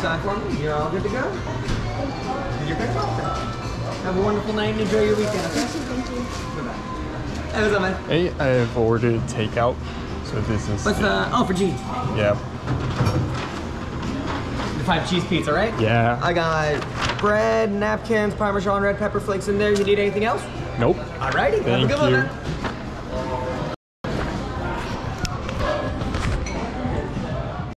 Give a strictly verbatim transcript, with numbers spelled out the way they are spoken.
sign for me. You're all good to go. Did your pick up? Have a wonderful night and enjoy your weekend, okay? Thank you. Bye-bye. Hey, what's up, man? Hey, I've ordered takeout. So this is... What's the... Oh, for G. Yeah. The five cheese pizza, right? Yeah. I got bread, napkins, Parmesan, red pepper flakes in there. You need anything else? Nope. Alrighty. Have a Thank good one, you. man.